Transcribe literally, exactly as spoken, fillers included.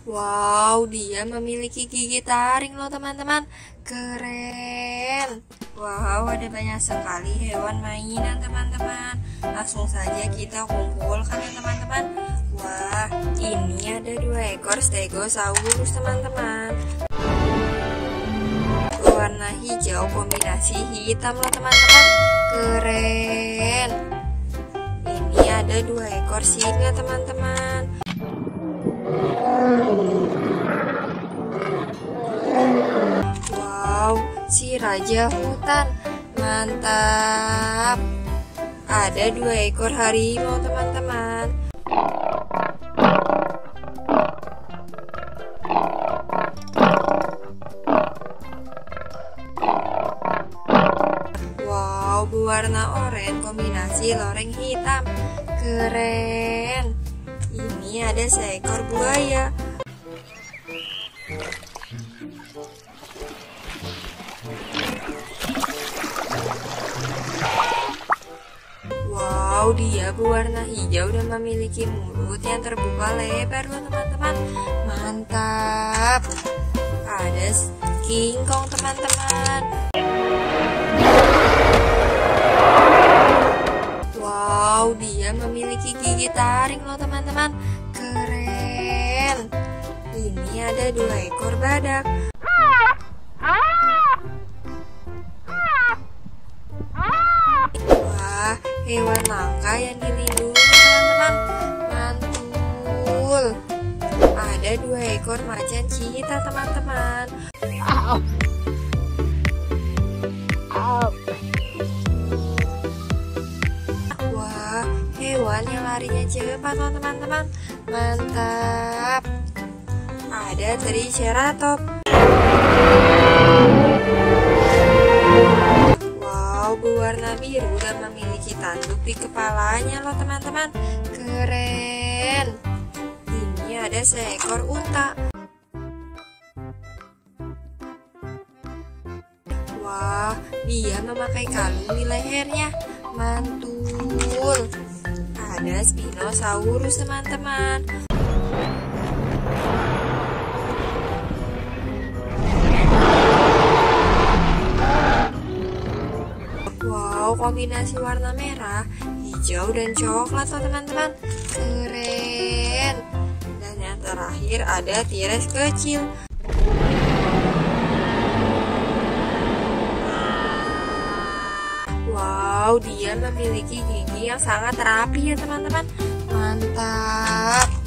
Wow, dia memiliki gigi taring loh teman-teman. Keren. Wow, ada banyak sekali hewan mainan teman-teman. Langsung saja kita kumpulkan ya teman-teman. Wah, ini ada dua ekor stegosaurus teman-teman. Warna hijau kombinasi hitam loh teman-teman. Keren. Ini ada dua ekor singa teman-teman. Wow, si raja hutan. Mantap. Ada dua ekor harimau teman-teman. Wow, berwarna oranye kombinasi loreng hitam. Keren. Ini ada seekor buaya. Wow, dia berwarna hijau dan memiliki mulut yang terbuka lebar loh teman-teman. Mantap. Ada King Kong teman-teman. Wow, dia memiliki gigi taring loh teman-teman. Keren. Ini ada dua ekor badak. Wah, hewan langka yang dilindungi teman-teman. Mantul. Ada dua ekor macan cita teman-teman. Wah, hewan yang larinya cepat loh teman-teman. Mantap. Ada triceratops. Wow, berwarna biru dan memiliki tanduk di kepalanya loh teman-teman. Keren. Ini ada seekor unta. Wah, dia memakai kalung di lehernya. Mantul. Ada Spinosaurus teman-teman. Wow, kombinasi warna merah, hijau, dan coklat loh teman-teman. Keren. Dan yang terakhir ada T-Rex kecil. Wow, dia memiliki gigi yang sangat rapi ya teman-teman. Mantap.